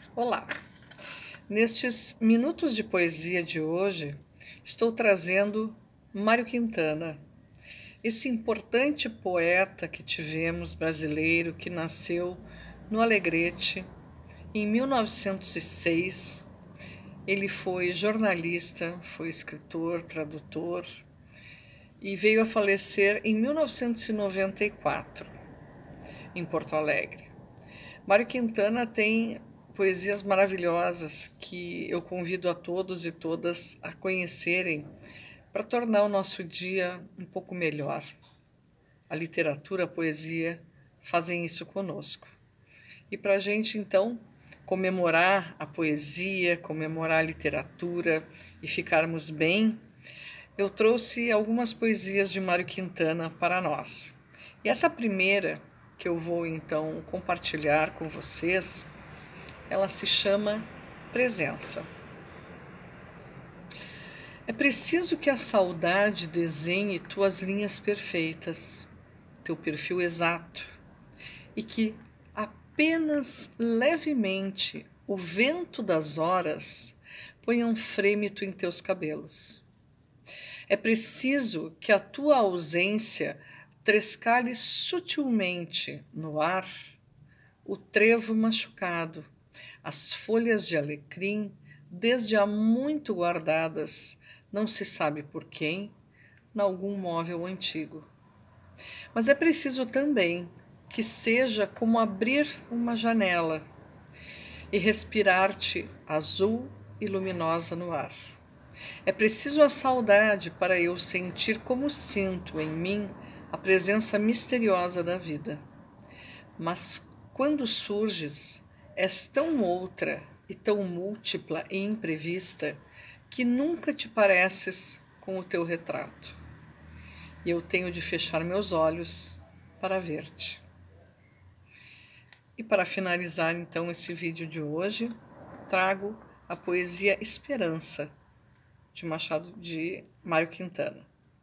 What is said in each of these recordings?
Olá! Nestes minutos de poesia de hoje, estou trazendo Mário Quintana, esse importante poeta que tivemos, brasileiro, que nasceu no Alegrete em 1906. Ele foi jornalista, foi escritor, tradutor e veio a falecer em 1994, em Porto Alegre. Mário Quintana tem poesias maravilhosas que eu convido a todos e todas a conhecerem para tornar o nosso dia um pouco melhor. A literatura, a poesia fazem isso conosco. E para a gente, então, comemorar a poesia, comemorar a literatura e ficarmos bem, eu trouxe algumas poesias de Mário Quintana para nós. E essa primeira que eu vou, então, compartilhar com vocês, ela se chama Presença. É preciso que a saudade desenhe tuas linhas perfeitas, teu perfil exato, e que apenas levemente o vento das horas ponha um frêmito em teus cabelos. É preciso que a tua ausência trescale sutilmente no ar o trevo machucado, as folhas de alecrim, desde há muito guardadas, não se sabe por quem, nalgum móvel antigo. Mas é preciso também que seja como abrir uma janela e respirar-te azul e luminosa no ar. É preciso a saudade para eu sentir como sinto em mim a presença misteriosa da vida. Mas quando surges, és tão outra e tão múltipla e imprevista que nunca te pareces com o teu retrato. E eu tenho de fechar meus olhos para ver-te. E para finalizar então esse vídeo de hoje, trago a poesia Esperança, de Mário Quintana.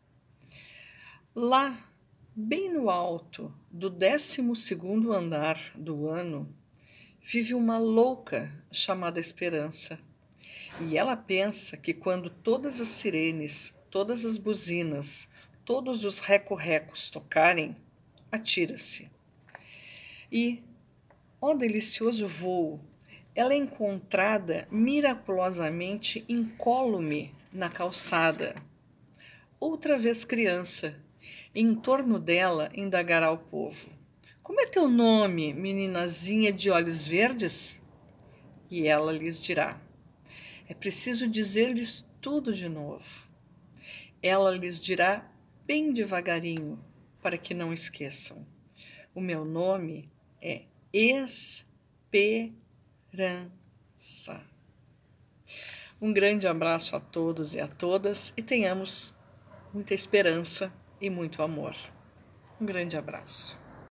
Lá, bem no alto do 12º andar do ano, vive uma louca chamada Esperança. E ela pensa que quando todas as sirenes, todas as buzinas, todos os reco-recos tocarem, atira-se. E, ó delicioso voo, ela é encontrada miraculosamente incólume na calçada. Outra vez criança, e em torno dela indagará o povo: como é teu nome, meninazinha de olhos verdes? E ela lhes dirá: é preciso dizer-lhes tudo de novo. Ela lhes dirá bem devagarinho, para que não esqueçam: o meu nome é Esperança. Um grande abraço a todos e a todas e tenhamos muita esperança e muito amor. Um grande abraço.